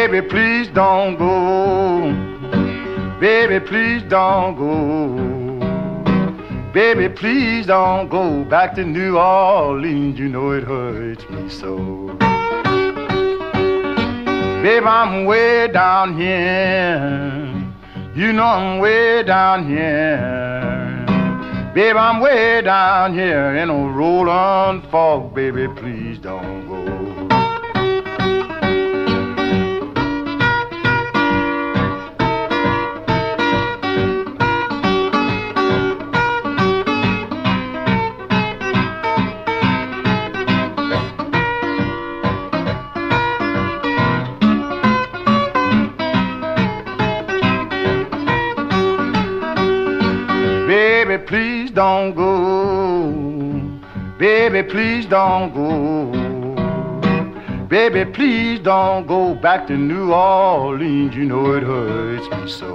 Baby, please don't go. Baby, please don't go. Baby, please don't go back to New Orleans. You know it hurts me so. Baby, I'm way down here. You know I'm way down here. Baby, I'm way down here in a rolling fog. Baby, please don't go. Baby, please don't go. Baby, please don't go. Baby, please don't go back to New Orleans. You know it hurts me so.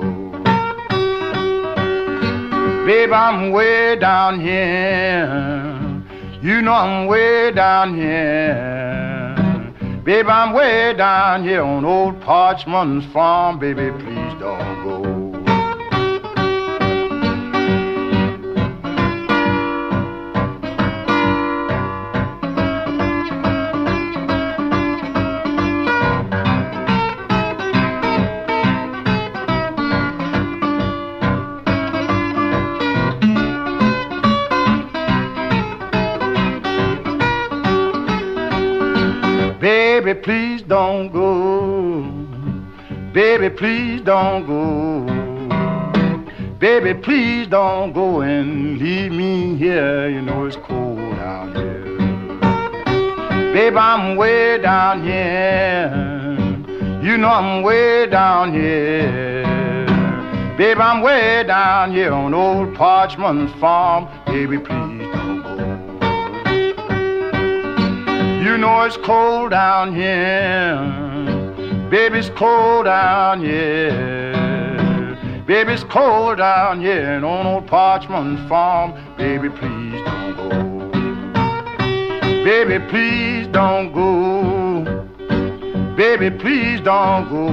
Baby, I'm way down here. You know I'm way down here. Baby, I'm way down here on old Parchman's farm. Baby, please don't go. Baby, please don't go. Baby, please don't go. Baby, please don't go and leave me here. You know it's cold out here. Baby, I'm way down here. You know I'm way down here. Baby, I'm way down here on old Parchman's farm. Baby, please don't go. You know it's cold down here. Baby, it's cold down here. Baby, it's cold down here and on old Parchman's farm. Baby, please don't go. Baby, please don't go. Baby, please don't go.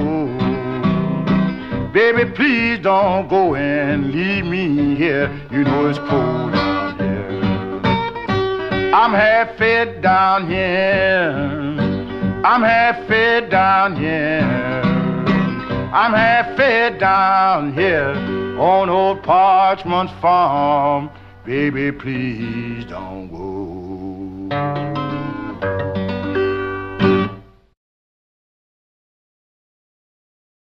Baby, please don't go and leave me here. You know it's cold down here. I'm half fed down here. I'm half fed down here. I'm half fed down here on old Parchman's farm. Baby, please don't go.